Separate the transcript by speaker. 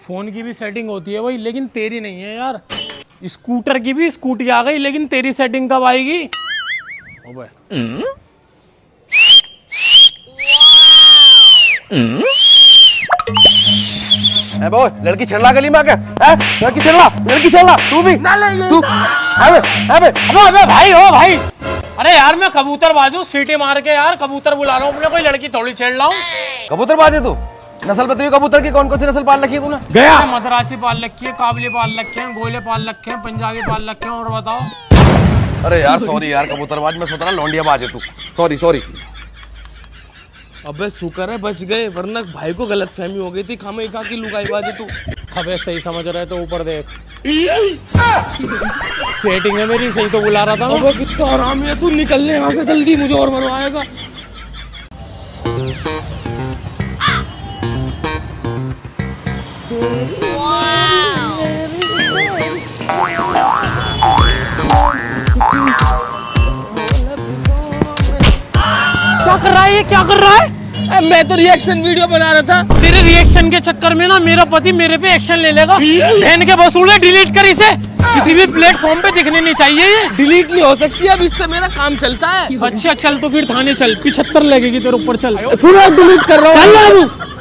Speaker 1: Phone की भी setting होती है वही, लेकिन तेरी नहीं है यार। स्कूटर की भी स्कूटी आ गई, लेकिन तेरी सेटिंग कब आएगी? ओबे
Speaker 2: वो लड़की छेड़ला गली में आके, लड़की छेड़ला तू भी तू
Speaker 1: अबे भाई ओ भाई, अरे यार मैं कबूतर बाजू सीटी मार के यार कबूतर बुला रहा हूँ अपने, कोई लड़की थोड़ी छेड़ रहा हूँ।
Speaker 2: कबूतर बाजे तू? नस्ल बताइए कबूतर की, कौन कौन सी नस्ल पाल रखी है तूने?
Speaker 1: गया मद्रासी पाल रखी है, काबली पाल रखे हैं, गोले पाल रखे हैं, पंजाबी पाल रखे हैं, और बताओ।
Speaker 2: अरे यार सॉरी यार कबूतरबाज, मैं सोच रहा लौंडिया बाजे तू, सॉरी।
Speaker 3: अबे शुक्र है बच गए, वरना भाई को गलतफहमी हो गई थी, खामे खा की लुगाई बाजे तू।
Speaker 1: अबे सही समझ रहे तो ऊपर देख, सेटिंग है मेरी, सही तो बुला रहा था।
Speaker 3: अबे कितना आराम है तू, निकलने यहाँ से जल्दी, मुझे और मरवाएगा।
Speaker 1: क्या कर रहा है ये, क्या कर रहा है?
Speaker 3: मैं तो रिएक्शन वीडियो बना रहा था।
Speaker 1: तेरे रिएक्शन के चक्कर में ना मेरा पति मेरे पे एक्शन ले लेगा। बहन के वसूले, डिलीट कर इसे, किसी भी प्लेटफॉर्म पे दिखने नहीं चाहिए ये।
Speaker 3: डिलीट नहीं हो सकती, अब इससे मेरा काम चलता है।
Speaker 1: अच्छा चल तो फिर थाने चल, 75 लगेगी तेरे ऊपर, चल
Speaker 3: पूरा डिलीट कर रहा हूँ।
Speaker 1: चल बाबू।